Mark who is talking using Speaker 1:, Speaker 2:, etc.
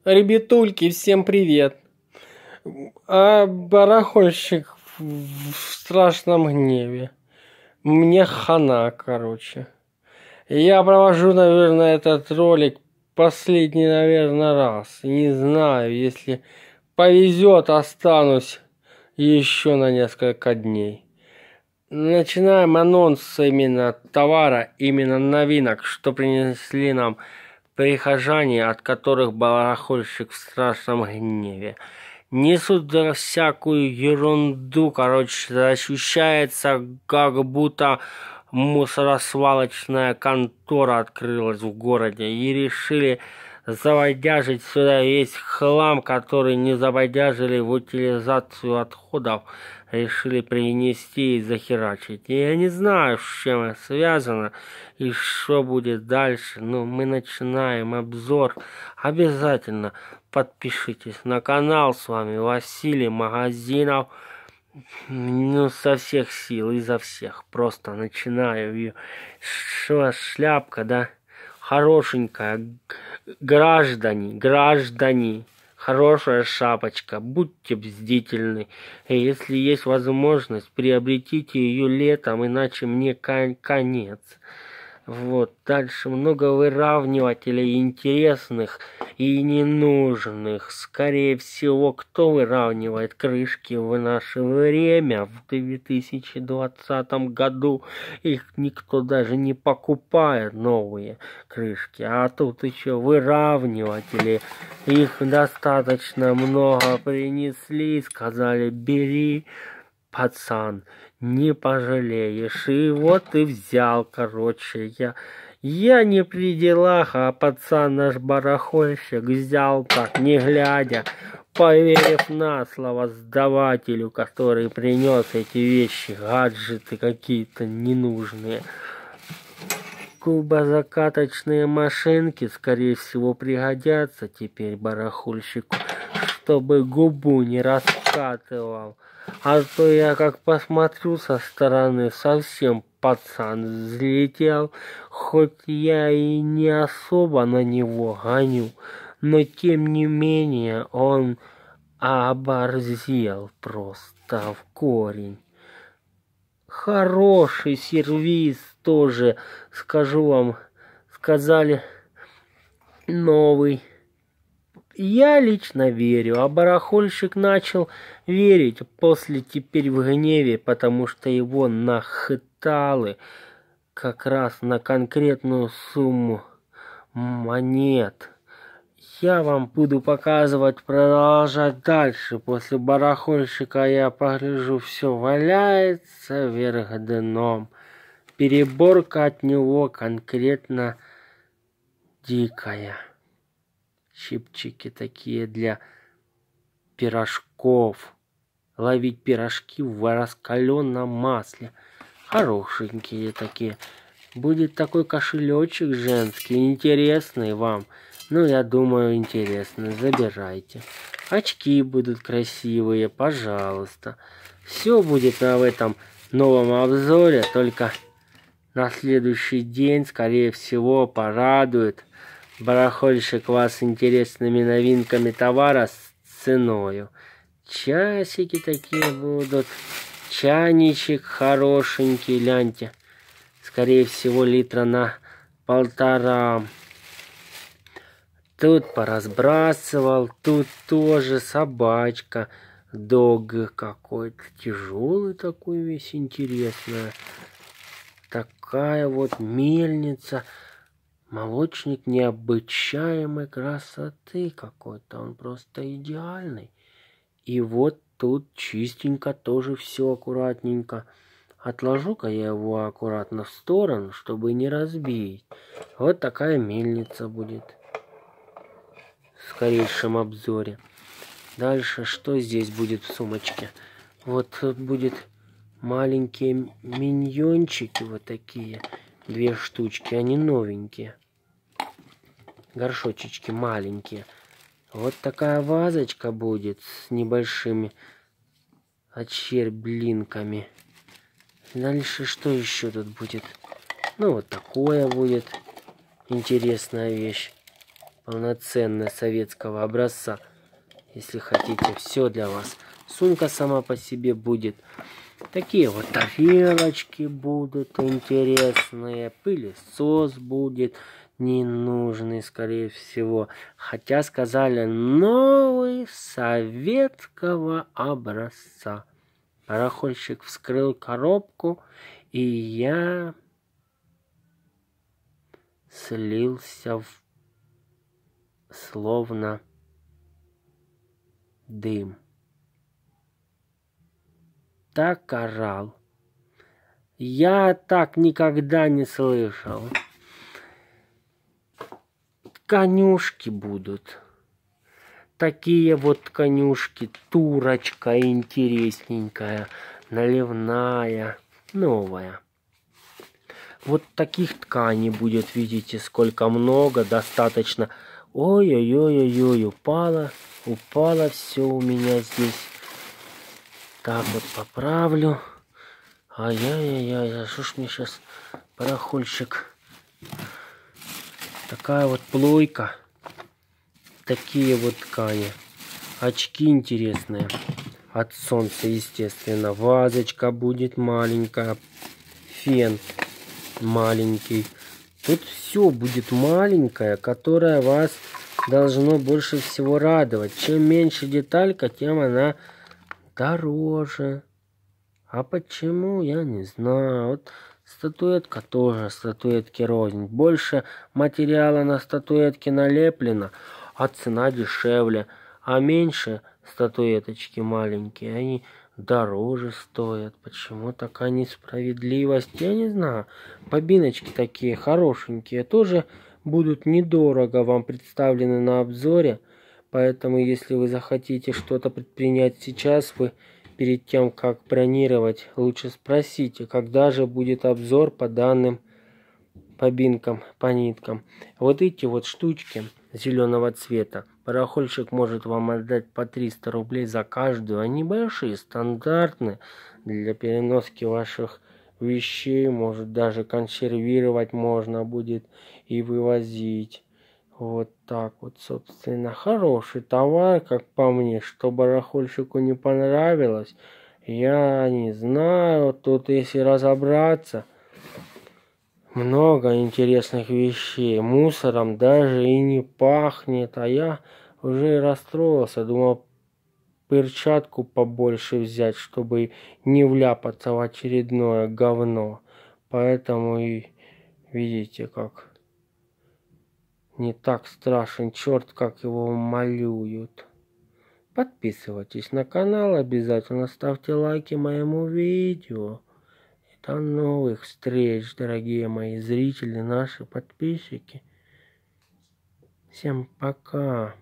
Speaker 1: Ребятульки, всем привет. А барахольщик в страшном гневе. Мне хана, короче. Я провожу, наверное, этот ролик последний, наверное, раз. Не знаю, если повезет, останусь еще на несколько дней. Начинаем анонс именно товара, именно новинок, что принесли нам прихожане, от которых барахольщик в страшном гневе. Несут да всякую ерунду, короче, ощущается, как будто мусоросвалочная контора открылась в городе и решили заводяжить сюда весь хлам, который не заводяжили в утилизацию отходов, решили принести и захерачить. И я не знаю, с чем это связано и что будет дальше, но мы начинаем обзор. Обязательно подпишитесь на канал. С вами Василий Магазинов. Ну, со всех сил, изо всех. Просто начинаю ее. Что, шляпка, да? Хорошенькая. Граждане. Хорошая шапочка. Будьте бдительны. И если есть возможность, приобретите ее летом, иначе мне конец. Вот, дальше много выравнивателей интересных и ненужных. Скорее всего, кто выравнивает крышки в наше время, в 2020 году? Их никто даже не покупает, новые крышки. А тут еще выравниватели. Их достаточно много принесли, сказали, бери, пацан, не пожалеешь. И вот и взял, короче, я не при делах, а пацан наш барахольщик взял так, не глядя, поверив на слово сдавателю, который принес эти вещи, гаджеты какие-то ненужные. Кубозакаточные машинки, скорее всего, пригодятся теперь барахольщику, чтобы губу не раскатывал. А то я как посмотрю со стороны, совсем пацан взлетел, хоть я и не особо на него гоню, но тем не менее он оборзел просто в корень. Хороший сервис тоже, скажу вам, сказали, новый. Я лично верю, а барахольщик начал верить теперь в гневе, потому что его нахытали как раз на конкретную сумму монет. Я вам буду показывать, продолжать дальше. После барахольщика я погляжу, все валяется вверх дном. Переборка от него конкретно дикая. Щипчики такие для пирожков. Ловить пирожки в раскаленном масле. Хорошенькие такие. Будет такой кошелечек женский, интересный вам. Ну, я думаю, интересный. Забирайте. Очки будут красивые, пожалуйста. Все будет в этом новом обзоре, только на следующий день, скорее всего, порадует барахольщик вас интересными новинками товара с ценою. Часики такие будут. Чайничек хорошенький, гляньте. Скорее всего, литра на 1,5. Тут поразбрасывал. Тут тоже собачка. Дог какой-то. Тяжелый такой весь, интересный. Такая вот мельница. Молочник необычайной красоты какой-то. Он просто идеальный. И вот тут чистенько тоже все аккуратненько. Отложу-ка я его аккуратно в сторону, чтобы не разбить. Вот такая мельница будет в скорейшем обзоре. Дальше что здесь будет в сумочке? Вот тут будет маленькие миньончики вот такие. 2 штучки, они новенькие. Горшочечки маленькие. Вот такая вазочка будет с небольшими отщерблинками. Дальше что еще тут будет? Ну вот такое будет интересная вещь. полноценная, советского образца. Если хотите, все для вас. Сумка сама по себе будет. Такие вот тарелочки будут интересные. Пылесос будет ненужный, скорее всего. Хотя сказали, новый, советского образца. Барахольщик вскрыл коробку, и я слился в словно дым. Так орал. Я так никогда не слышал. Конюшки будут. Такие вот конюшки. Турочка интересненькая, наливная, новая. Вот таких тканей будет, видите, сколько много, достаточно. Ой-ой-ой-ой-ой, упало все у меня здесь. Так вот поправлю. Ай-яй-яй-яй, а что ж мне сейчас барахольщик? Такая вот плойка. Такие вот ткани. Очки интересные. От солнца, естественно. Вазочка будет маленькая. Фен маленький. Тут все будет маленькое, которое вас должно больше всего радовать. Чем меньше деталька, тем она дороже. А почему, я не знаю. Вот статуэтка тоже, статуэтки рознь. Больше материала на статуэтке налеплено, а цена дешевле. А меньше статуэточки маленькие, они дороже стоят. Почему такая несправедливость? Я не знаю. Бобиночки такие хорошенькие тоже будут недорого вам представлены на обзоре. Поэтому, если вы захотите что-то предпринять сейчас, вы перед тем, как бронировать, лучше спросите, когда же будет обзор по данным бобинкам, по ниткам. Вот эти вот штучки зеленого цвета барахольщик может вам отдать по 300 рублей за каждую. Они большие, стандартные, для переноски ваших вещей. Может даже консервировать можно будет и вывозить. Вот так вот, собственно, хороший товар, как по мне. Что барахольщику не понравилось, я не знаю. Тут, если разобраться, много интересных вещей. Мусором даже и не пахнет. А я уже и расстроился. Думал, перчатку побольше взять, чтобы не вляпаться в очередное говно. Поэтому и видите, как не так страшен черт, как его малюют. Подписывайтесь на канал, обязательно ставьте лайки моему видео. И до новых встреч, дорогие мои зрители, наши подписчики. Всем пока.